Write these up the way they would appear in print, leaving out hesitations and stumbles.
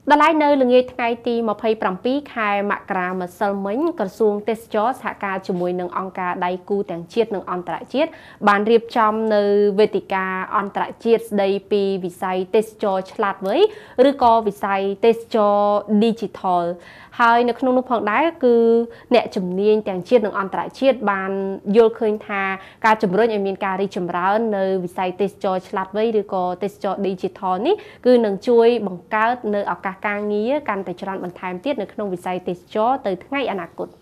đợt lại nơi là ngày ngày thì một hay bẩm pi khai mạc ra mà sơ mình còn xuông test cho xã ca chủng mùi nâng on ca đầy cu tiếng chiết nâng on tại chiết bàn riệp trong nơi về tịch ca on tại chiết đây pi vì sai test cho chặt vớiឬក៏វិស័យទេសចរ digital ហើយនៅក្នុងនោះផងដែរគឺអ្នកជំនាញទាំងជាតិនិងអន្តរជាតិបានយល់ឃើញថាការជំរុញឲ្យមានការរីកចម្រើននៅវិស័យទេសចរឆ្លាតវៃឬក៏ទេសចរ digital នេះគឺនឹងជួយបង្កើតនៅឱកាសការងារកាន់តែច្រើនបន្ថែមទៀតនៅក្នុងវិស័យទេសចរទៅថ្ងៃអនាគត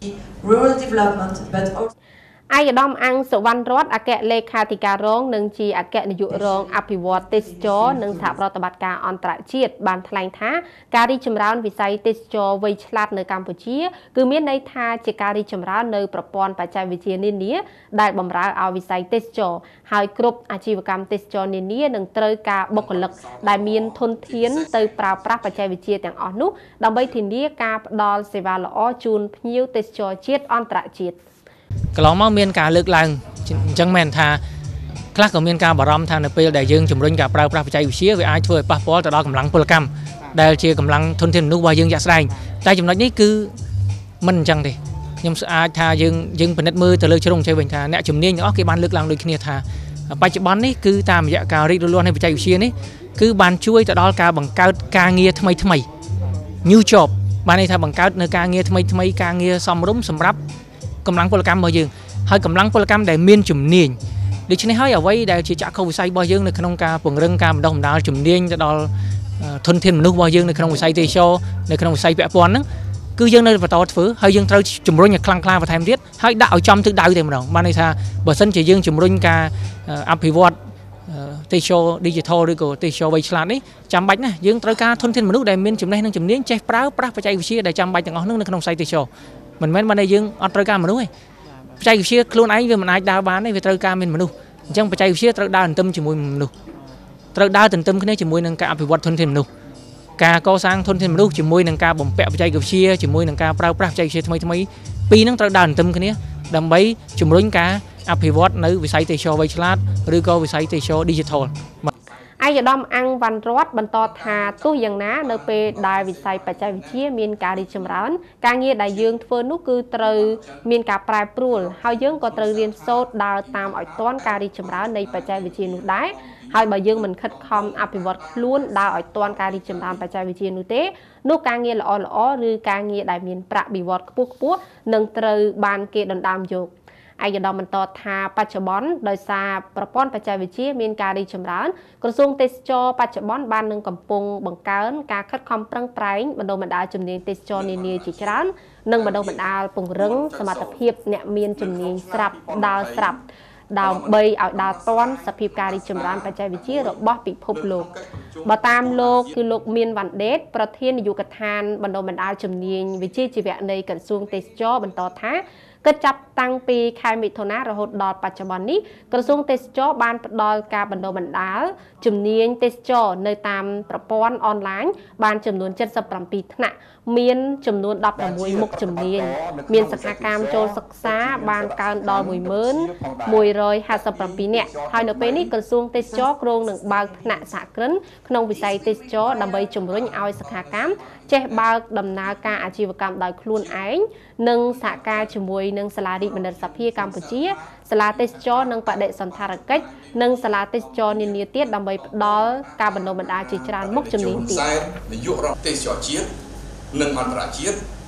rural development but also ឯកឧត្តមអង្គសុវណ្ណរតន៍អគ្គលេខាធិការរងនិងជាអគ្គនាយករងអភិវឌ្ឍទេសចរនិងសហប្រតិបត្តិការអន្តរជាតិបានថ្លែងថាការរីកចម្រើនវិស័យទេសចរវៃឆ្លាតនៅកម្ពុជាគឺមានន័យថាជាការរីកចម្រើននៅប្រព័ន្ធបច្ចេកវិទ្យានានាដែលបម្រើឲ្យវិស័យទេសចរហើយគ្រប់អាជីវកម្មទេសចរនានានឹងត្រូវការបុគ្គលិកដែលមានធនធានទៅប្រើប្រាស់បច្ចេកវិទ្យាទាំងអស់នោះដើម្បីធានាការផ្ដល់សេវាល្អជូនភ្ញៀវទេសចរជាតិអន្តរជាតិកន្លងមកមានការលើកឡើងអញ្ចឹងមែនថាខ្លះក៏មានការបារម្ភថានៅពេលដែលយើងជំរុញការប្រើប្រាស់បច្ចេកវិទ្យាវាអាចធ្វើឲ្យប៉ះពាល់ទៅដល់កម្លាំងពលកម្មដែលជាកម្លាំងធនធានមនុស្សរបស់យើងជាក់ស្ដែងតែចំណុចនេះគឺមិនអញ្ចឹងទេខ្ញុំអាចថាយើងពិនិត្យមើលទៅលើជ្រុងជ្រៅវិញថាអ្នកជំនាញទាំងអស់គេបានលើកឡើងដូចគ្នាថាបច្ចុប្បន្ននេះគឺតាមរយៈការរីករាលដាលនៃបច្ចេកវិទ្យានេះគឺបានជួយទៅដល់ការបង្កើតការងារថ្មី new job បានន័យថាបង្កើតនៅការងារថ្មីការងារសមរម្យសម្រាប់កម្លាំងពលកម្មរបស់យើងហើយកម្លាំងពលកម្មដែលមានជំនាញដូច្នេះហើយអ្វីដែលជាចក្ខុវិស័យរបស់យើងនៅក្នុងការពង្រឹងការបណ្ដុះបណ្ដាលជំនាញទៅដល់ធនធានមនុស្សរបស់យើងនៅក្នុងវិស័យទេសចរនៅក្នុងវិស័យពាក់ព័ន្ធហ្នឹងគឺយើងនៅបន្តធ្វើហើយយើងត្រូវជំរុញឲ្យខ្លាំងក្លាបន្ថែមទៀតហើយដាក់ឲ្យចំទិសដៅតែម្ដងបានន័យថាបើសិនជាយើងជំរុញការអភិវឌ្ឍទេសចរ digital ឬក៏ទេសចរវៃឆ្លាតនេះចាំបាច់ណាស់យើងត្រូវការធនធានមនុស្សដែលមានចំណេះនិងជំនាញចេះប្រើប្រាស់បច្ចេកវិទ្យាដែលចាំបាច់ទាំងអស់នោះនៅក្នុងវិស័យទេសចរមិនមែនបានតែយើងអត់ត្រូវការមនុស្សទេបច្ចេកវិទ្យាខ្លួនឯងវាមិនអាចដើរបានទេវាត្រូវការមានមនុស្សអញ្ចឹងបច្ចេកវិទ្យាត្រូវដើរទន្ទឹមជាមួយមនុស្សត្រូវដើរទន្ទឹមគ្នាជាមួយនឹងការអភិវឌ្ឍធនធានមនុស្សការកសាងធនធានមនុស្សជាមួយនឹងការបំពាក់បច្ចេកវិទ្យាជាមួយនឹងការប្រើប្រាស់បច្ចេកវិទ្យាថ្មីពីរហ្នឹងត្រូវដើរទន្ទឹមគ្នាដើម្បីជំរុញការអភិវឌ្ឍនៅវិស័យទេសចរវៃឆ្លាតឬក៏វិស័យទេសចរ digital ឯកឧត្តមអង្គវណ្ណរតន៍បន្តថាទោះយ៉ាងណានៅពេលដែលវិស័យបច្ចេកវិទ្យាមានការរីកចម្រើនការងារដែលយើងធ្វើនោះគឺត្រូវមានការប្រែប្រួលហើយយើងក៏ត្រូវរៀនសូត្រដើរតាមឲ្យទាន់ការរីកចម្រើននៃបច្ចេកវិទ្យានោះដែរហើយបើយើងមិនខិតខំអភិវឌ្ឍខ្លួនដើរឲ្យទាន់ការរីកចម្រើនបច្ចេកវិទ្យានោះទេនោះការងារល្អឬការងារដែលមានប្រាក់បៀវត្សខ្ពស់នឹងត្រូវបានគេដណ្ដើមយកឯកឧត្តមបន្តថាបច្ចុប្បន្នដោយសារប្រព័ន្ធបច្ចេកវិទ្យាមានការរីកចម្រើនក្រសួងទេសចរបច្ចុប្បន្នបាននឹងកំពុងបង្កើនការខិតខំប្រឹងប្រែងបណ្ដុះបណ្ដាលជំនាញទេសចរនានាជាច្រើននិងបណ្ដុះបណ្ដាលពង្រឹងសមត្ថភាពអ្នកមានជំនាញស្រាប់ដើរស្រាប់ដើម្បីឲ្យដើរទាន់សភាពការរីកចម្រើនបច្ចេកវិទ្យារបស់ពិភពលោកបើតាមលោកគឺលោកមានវណ្ណដេតប្រធាននាយកដ្ឋានបណ្ដុះបណ្ដាលជំនាញវិជ្ជាជីវៈនៃក្រសួងទេសចរបន្តថាគិតចាប់តាំងពីខែមិថុនារហូតដល់បច្ចុប្បន្ននេះក្រសួងទេសចរបានផ្ដល់ការបណ្ដុះបណ្ដាលជំនាញទេសចរនៅតាមប្រព័ន្ធអនឡាញបានចំនួន77ថ្នាក់មានចំនួន16មុខជំនាញមានសិក្ខាកាមចូលសិក្សាបានកើនដល់11157នាក់ហើយនៅពេលនេះក្រសួងទេសចរគ្រោងនឹងបើកថ្នាក់សហគ្រិនក្នុងវិស័យទេសចរដើម្បីជំរុញឲ្យសិក្ខាកាមចេះបើកដំណើរការអាជីវកម្មដោយខ្លួនឯងនិងសហការជាមួយនឹងសាលារដ្ឋបណ្ឌិតសភាកម្ពុជាសាលាទេសចរនិងបដិសណ្ឋារកិច្ចនិងសាលាទេសចរនានាទៀតដើម្បីផ្ដល់ការបណ្ដុះបណ្ដាលជាច្រើនមុខជំនាញទៀតនាយករដ្ឋទេសចរជាតិនិងអន្តរជាតិ